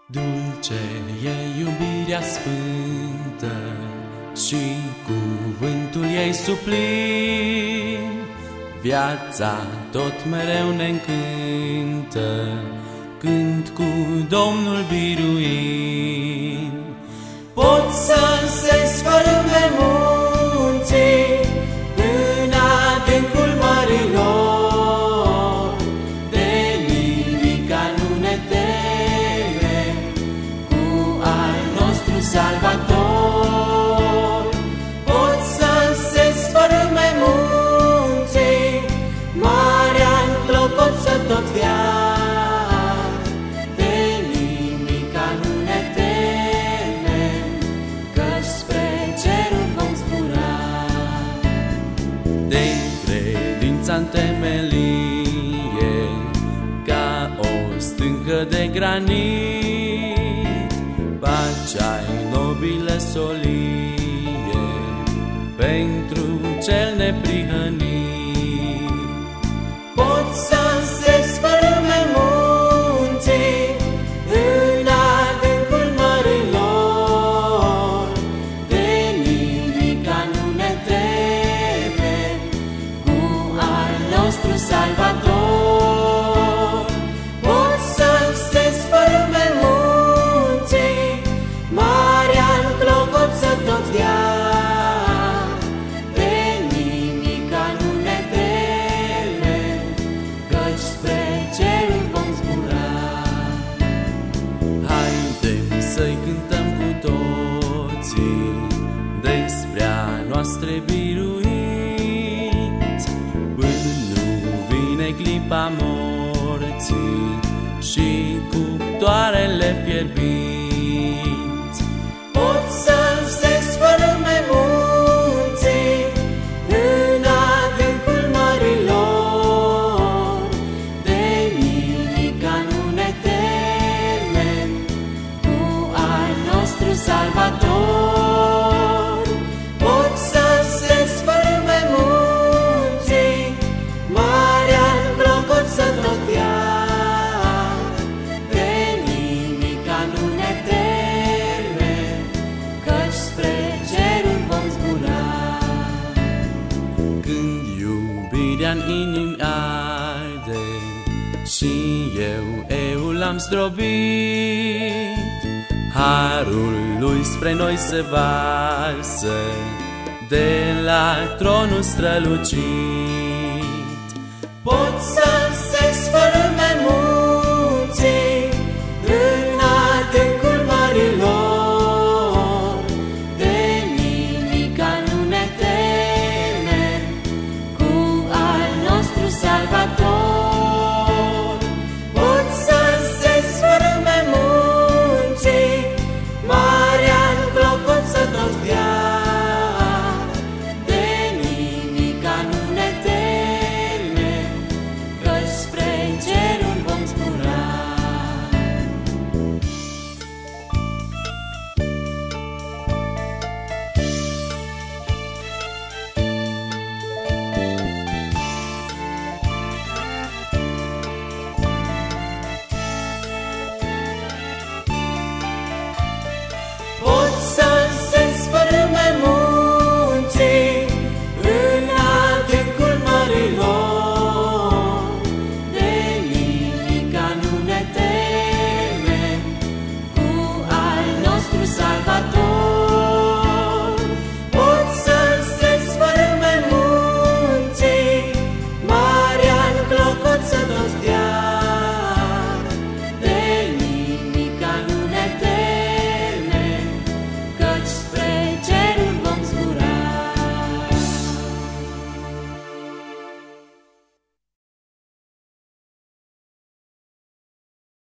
Dulce e iubirea sfântă și cuvântul ei suplin. Viața tot mereu ne încântă când cu Domnul biruim. Pot să se sfărâme munții în adâncul mărilor, de nimica nu ne temem cu al nostru Salvator. Pot să se sfărâme munții, marea-n clocot să tot via, în temelie, ca o stâncă de granit, pacea-i nobilă solie pentru cel neprihănit. Pot să se sfărâme munții în adâncul mărilor, de nimica nu ne temem cu al nostru Salvator. Pot să se sfărâme munții, marea-n clocot să tot dea, de nimica nu ne temem, căci spre cerul vom zbura. Haidem să-i cântăm cu toții despre a noastre biruinți, până nu vine clipa morții și cuptoarele fierbinți. Pot să se sfărâme munții în adâncul mărilor, de nimica nu ne temem cu al nostru Salvator. Pot să se sfărâme munții, marea-n clocot să tot ia, de nimica nu ne temem, căci spre cerul vom zbura. Când iubirea-n inimi arde și eu l-am zdrobit, harul lui spre noi se varsă de la tronul strălucit. Pot să